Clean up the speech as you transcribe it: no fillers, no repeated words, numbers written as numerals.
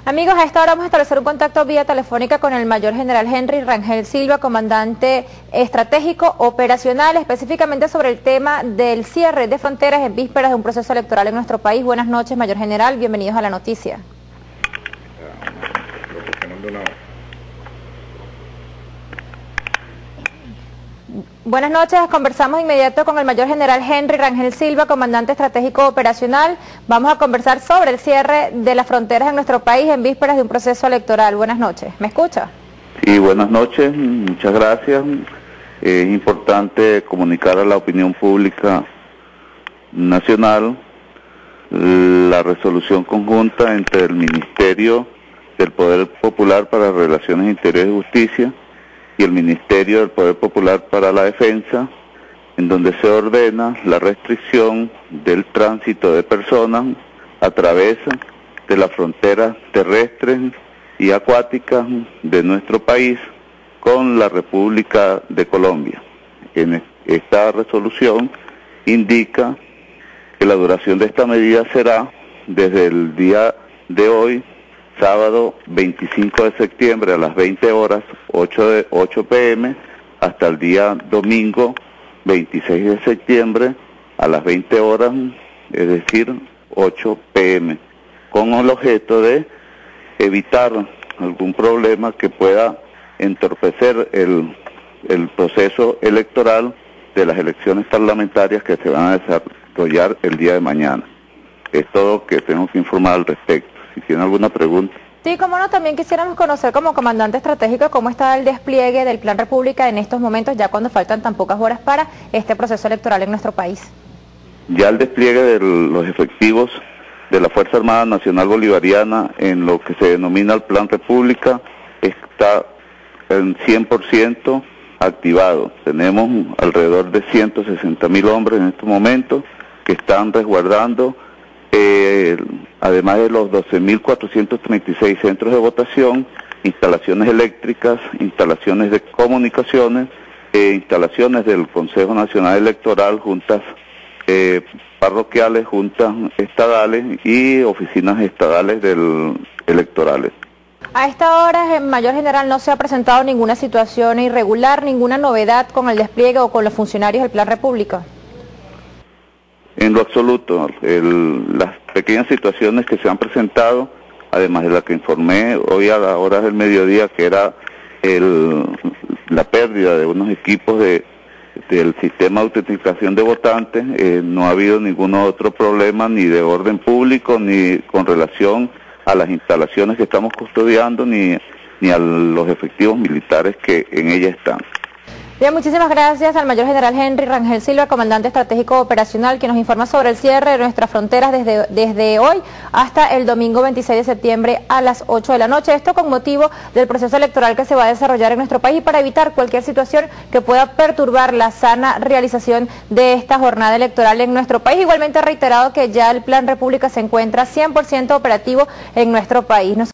Amigos, a esta hora vamos a establecer un contacto vía telefónica con el mayor general Henry Rangel Silva, comandante estratégico operacional, específicamente sobre el tema del cierre de fronteras en vísperas de un proceso electoral en nuestro país. Buenas noches, mayor general, bienvenidos a la noticia. Buenas noches, conversamos de inmediato con el mayor general Henry Rangel Silva, comandante estratégico operacional. Vamos a conversar sobre el cierre de las fronteras en nuestro país en vísperas de un proceso electoral. Buenas noches, ¿me escucha? Sí, buenas noches, muchas gracias. Es importante comunicar a la opinión pública nacional la resolución conjunta entre el Ministerio del Poder Popular para Relaciones Interiores y Justicia y el Ministerio del Poder Popular para la Defensa, en donde se ordena la restricción del tránsito de personas a través de las fronteras terrestres y acuáticas de nuestro país con la República de Colombia. En esta resolución indica que la duración de esta medida será desde el día de hoy, sábado 25 de septiembre a las 20 horas, 8 p.m., hasta el día domingo 26 de septiembre a las 20 horas, es decir, 8 p.m., con el objeto de evitar algún problema que pueda entorpecer el proceso electoral de las elecciones parlamentarias que se van a desarrollar el día de mañana. Es todo lo que tengo que informar al respecto. Si tiene alguna pregunta. Sí, como no, también quisiéramos conocer como comandante estratégico cómo está el despliegue del Plan República en estos momentos, ya cuando faltan tan pocas horas para este proceso electoral en nuestro país. Ya el despliegue de los efectivos de la Fuerza Armada Nacional Bolivariana en lo que se denomina el Plan República está en 100% activado. Tenemos alrededor de 160.000 hombres en estos momentos que están resguardando además de los 12.436 centros de votación, instalaciones eléctricas, instalaciones de comunicaciones, instalaciones del Consejo Nacional Electoral, juntas parroquiales, juntas estadales y oficinas estadales electorales. A esta hora, mayor general, no se ha presentado ninguna situación irregular, ninguna novedad con el despliegue o con los funcionarios del Plan República. En lo absoluto, las pequeñas situaciones que se han presentado, además de la que informé hoy a las horas del mediodía, que era la pérdida de unos equipos del sistema de autenticación de votantes, no ha habido ningún otro problema ni de orden público, ni con relación a las instalaciones que estamos custodiando, ni a los efectivos militares que en ellas están. Bien, muchísimas gracias al mayor general Henry Rangel Silva, comandante estratégico operacional, que nos informa sobre el cierre de nuestras fronteras desde hoy hasta el domingo 26 de septiembre a las 8 de la noche. Esto con motivo del proceso electoral que se va a desarrollar en nuestro país y para evitar cualquier situación que pueda perturbar la sana realización de esta jornada electoral en nuestro país. Igualmente ha reiterado que ya el Plan República se encuentra 100% operativo en nuestro país.